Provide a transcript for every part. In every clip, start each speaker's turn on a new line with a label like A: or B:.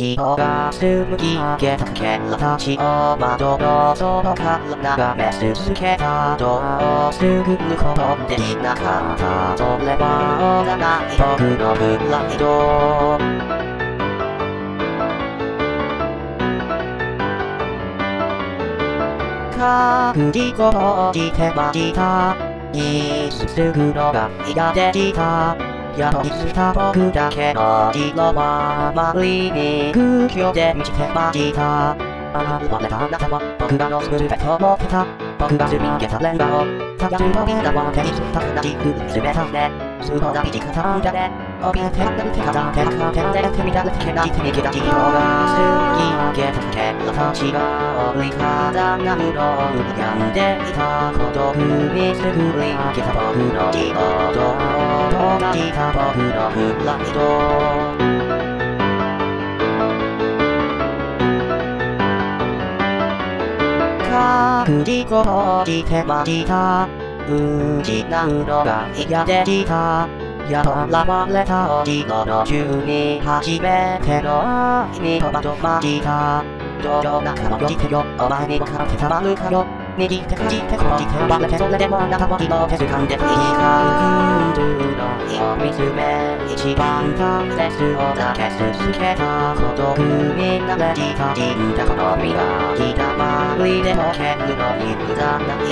A: 人が紡ぎ上げた欠片たちを窓の外から眺め続けたドアをすぐることできなかった。それは幼い僕のプライド。覚悟をしてました。言い続くのが嫌でした。宿に着いた僕だけの色は周りに空虚で満ちてました。現れたあなたは僕が望むべと思ってた。僕が積み上げたレンガをたやるのみんなを手にした悲しく見つめたね。そうな生き方だね。怯えて離れてただ手がかけられて乱れてけない手に気が人が紡ぎ上げた欠片たちが折り肌なるのを病んでいた孤独に作り上げた僕の希望と閉じた僕のプライド。覚悟をしてました。失うのが嫌でした。やっと現れた星の中に初めての愛に戸惑ました。どよ仲間よじてよ、お前に分かってたまるかよ。右手かじってこじて割れてそれでもあなたは色を手掴んで光るの火を見つめ一番大切をだけ続けた孤独に慣れ親しんだこの身がひだまりで溶けるのに無駄ない。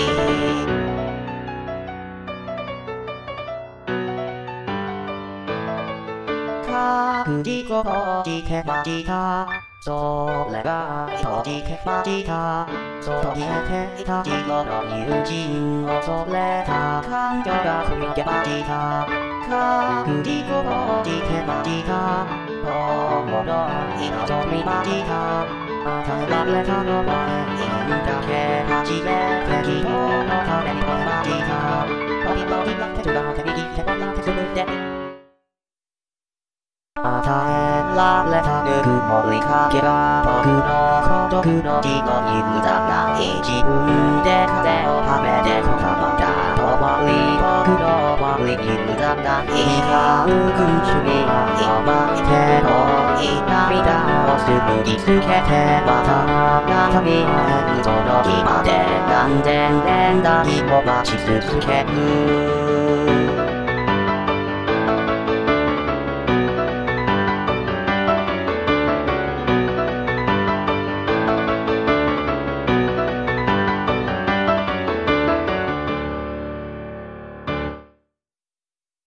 A: 覚悟をしてました。それが閉じてました。そう見えていた色の友人を恐れた感情が込み上げました。覚悟をしてました。本物に望みました。与えられたのは縁だけ初めて人のために吠えました。飛び飛びな手が手握ってもらってすぐで与えられたぬくもりかけが僕の孤独の地の無駄ない自分で風をはめてこだまった終わり僕の終わりに無駄ない苦う苦しみを巻いてもいい涙を紡ぎつけてまたあなたに会えるその日まで何千年代も待ち続ける